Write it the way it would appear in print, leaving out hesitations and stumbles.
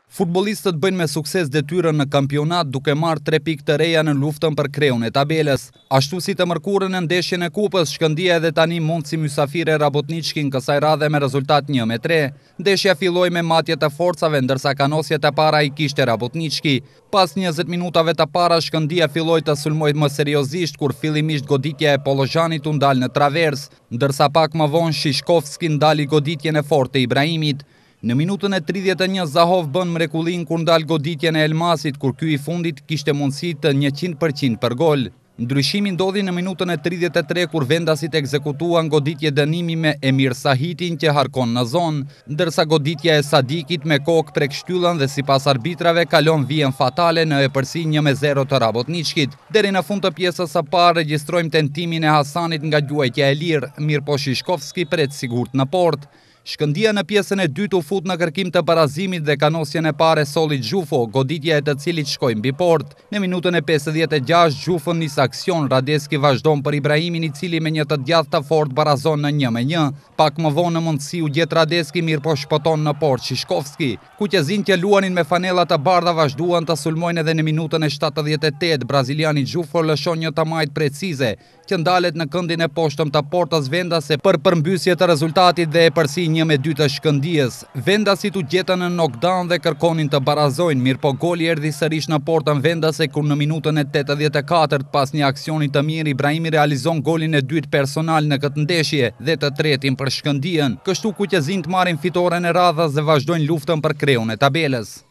Futbollistët bëjnë me sukses detyrën në kampionat duke marrë 3 pikë të reja në luftën për kreun e tabelës. Ashtu si të mërkurën në ndeshjen e kupës, Shkëndija edhe tani mund si mysafire Rabotničkin kësaj radhe me rezultat 1-3. Ndeshja filloi me matje të forcave, ndërsa kanosjet e para i kishte Rabotnički. Pas 20 minutave të para, Shkëndija filloi të sulmoj më seriozisht kur fillimisht goditja e Polozhanit u ndal në travers, ndërsa pak më vonë Shishkovski ndali goditjen e fortë të Ibrahimit. Në minutën e 31 Zahov bën mrekullin kur ndal goditjen e Elmasit, kur ky i fundit kishte mundësi të 100% për gol. Ndryshimi ndodhi në minutën e 33 kur vendasit ekzekutuan goditje dënimi me Emir Sahitin që harkon në zonë, ndërsa goditja e Sadikit me kokë prek shtyllën dhe sipas arbitrave kalon vijën fatale në epërsi 1-0 të Rabotničkit. Deri në fund të pjesës së parë regjistrojmë tentimin e Hasanit nga luajtja e lirë, mirëpo Shishkovski pret sigurt në port. Shkëndija në pjesën e dytë u fut në kërkim të barazimit dhe kanosjen e pare soli Gjufo, goditja e të cilit shkoi mbi port. Në minutën e 56 Gjufo nis aksion, Radeski vazhdon për Ibrahimin i cili me një të djathtë të fortë barazon në 1-1. Pak më vonë në mundësi u gjet Radeski, mirë po shpëton në port Shishkovski. Kuqezin që luanin me fanellat të bardha vazhduan të sulmojnë edhe në minutën e 78 braziliani Gjufo lëshon një tamajt precize që ndalet në këndin e poshtëm të portës vendase për përmbysje të rezultatit dhe epërsi 1-2 të Shkëndijës. Vendasit u gjetën në knockdown dhe kërkonin të barazojnë, mirë po goli erdhi sërish në portën vendase kur në minutën e 84 pas një aksionit të mirë Ibrahimi realizon golin e dytë personal në këtë ndeshje dhe të tretin për Shkëndijën. Kështu kuqezinjt marrin fitoren e radhës dhe vazhdojnë luftën për kreun e tabelës.